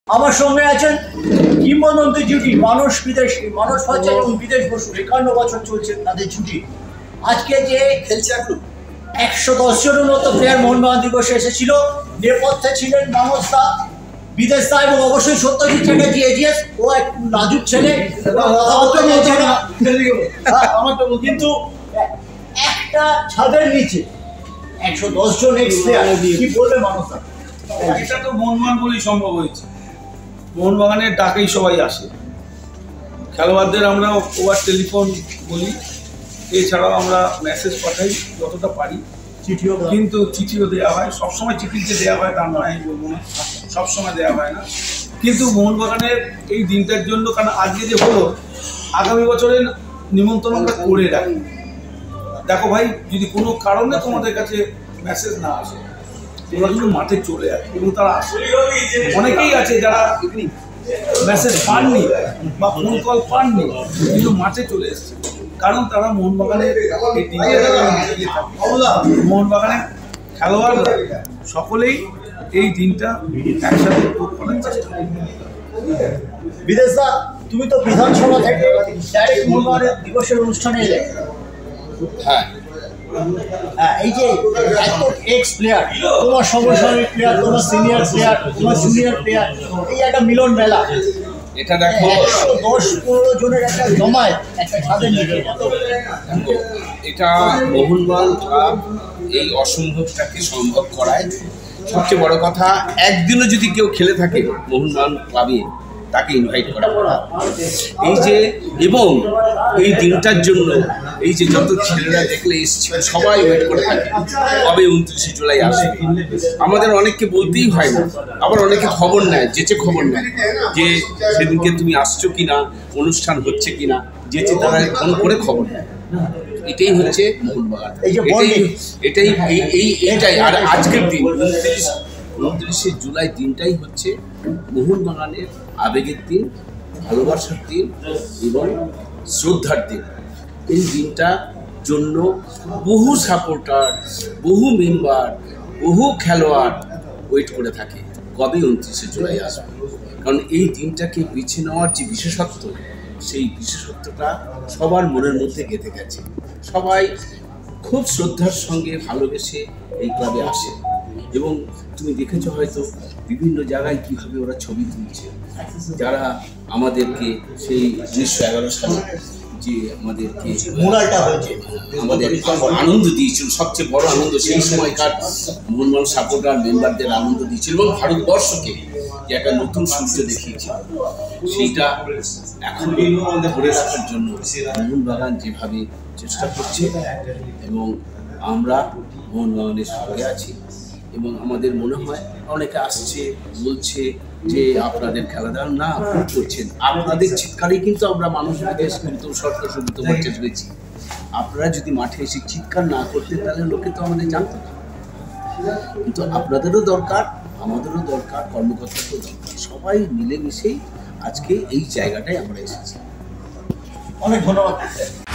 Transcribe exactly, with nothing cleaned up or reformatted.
আমার সঙ্গে আছেন কিংবদন্তি জুটি মানুষ বিদেশি মানুষ হচ্ছে এবং বিদেশ বসু একান্ন বছর চলছে তাদের জুটি। আজকে যে খেলছে এখন একশো দশ জনের মতো প্লেয়ার মোহনবাগান দিবসে এসেছিল, নেপথ্যে ছিলেন মানুষদা বিদেশ দা এবং অবশ্যই সত্যজিৎ চ্যাটার্জি এজিএস। ও এক নাজুক ছেলে, কিন্তু একটা ছাদের নিচে একশো দশ জন এক্স প্লেয়ার, কি বলবে মানুষদা? এটা তো মোহনবাগান বলেই সম্ভব হয়েছে। মোহনবাগানের ডাকেই সবাই আসে। খেলোয়াড়দের আমরা ওভার টেলিফোন বলি, এছাড়াও আমরা মেসেজ পাঠাই যতটা পারি, চিঠিও কিন্তু চিঠিও দেওয়া হয়। সবসময় চিঠি যে দেওয়া হয় তার নয়, আমি বলবো না সবসময় দেওয়া হয় না। কিন্তু মোহনবাগানের এই দিনটার জন্য, কারণ আজকে যে হলো, আগামী বছরের নিমন্ত্রণ আমরা করে রাখি। দেখো ভাই, যদি কোনো কারণে তোমাদের কাছে মেসেজ না আসে, ওরা কিন্তু মাঠে চলে আসে এবং তারা আসে। অনেকেই আছে যারা মেসেজ পাননি বা ফোন কল পাননি, কিন্তু মাঠে চলে এসছে, কারণ তারা মোহনবাগানের এই দিনটা, মোহনবাগানের খেলোয়াড়রা সকলেই এই দিনটা একসাথে উপভোগ করার চেষ্টা করে। বিদেশ দা, তুমি তো বিধানসভা থেকে ডাইরেক্ট মোহনবাগানের দিবসের অনুষ্ঠানে এলে। হ্যাঁ হ্যাঁ, এই যে এত এক্স প্লেয়ার, তোমার সমসাময়িক প্লেয়ার, তোমার সিনিয়র প্লেয়ার, তোমার জুনিয়র প্লেয়ার, এই একটা মিলন মেলা, এটা দেখো একশো দশ পনেরো জনের একটা জমায় একটা ছাদের নিচে। এটা মোহনবাগান ক্লাব এই অসম্ভবটাকে সম্ভব করায়। সবচেয়ে বড় কথা, একদিনও যদি কেউ খেলে থাকে মোহনবাগান ক্লাবে, তাকে ইনভাইট করা এই যে, এবং এই দিনটার জন্য এই যে যত ছেলেরা দেখলে এসছে, সবাই ওয়েট করে থাকে কবে উনত্রিশে জুলাই আসবে। আমাদের অনেককে বলতেই হয় না, আবার অনেকে খবর নেয়, যেচে খবর নেয় যে সেদিনকে তুমি আসছো কিনা, অনুষ্ঠান হচ্ছে কিনা, যেচে তারা ফোন করে খবর নেয়। এটাই হচ্ছে মোহনবাগান, এটাই এটাই এই এই এইটাই আর আজকের দিন উনত্রিশ উনত্রিশে জুলাই দিনটাই হচ্ছে মোহনবাগানের আবেগের দিন, ভালোবাসার দিন এবং শ্রদ্ধার দিন। এই দিনটার জন্য বহু সাপোর্টার, বহু মেম্বার, বহু খেলোয়াড় ওয়েট করে থাকে কবে উনত্রিশে জুলাই আসবে। কারণ এই দিনটাকে বেছে নেওয়ার যে বিশেষত্ব, সেই বিশেষত্বটা সবার মনের মধ্যে গেঁথে গেছে। সবাই খুব শ্রদ্ধার সঙ্গে ভালোবেসে এই ক্লাবে আসে এবং তুমি দেখেছো হয়তো বিভিন্ন জায়গায় কীভাবে ওরা ছবি তুলছে, যারা আমাদেরকে সেই উনিশশো এগারো সালে যে আমাদেরকে মুরালটা হয়েছে, আমাদের আনন্দ দিয়েছিল, সবচেয়ে বড় আনন্দ সেই সময়কার মোহনবাগান সাপোর্টার মেম্বারদের আনন্দ দিয়েছিল এবং ভারতবর্ষকে যে একটা নতুন সূর্য দেখিয়েছিল, সেইটা এখন ধরে রাখার জন্য মোহনবাগান যেভাবে চেষ্টা করছে এবং আমরা মোহনবাগানের সঙ্গে আছি। এবং আমাদের মনে হয় অনেকে আসছে বলছে যে আপনাদের খেলাধুলা না করছেন, আপনাদের চিৎকারেই কিন্তু আমরা মানুষ বিদেশ কিন্তু সরকার সুবিধা করতে পেরেছি। আপনারা যদি মাঠে এসে চিৎকার না করতেন তাহলে লোকে তো আমাদের জানতো না। কিন্তু আপনাদেরও দরকার, আমাদেরও দরকার, কর্মকর্তাদেরও দরকার, সবাই মিলেমিশেই আজকে এই জায়গাটায় আমরা এসেছি। অনেক ধন্যবাদ।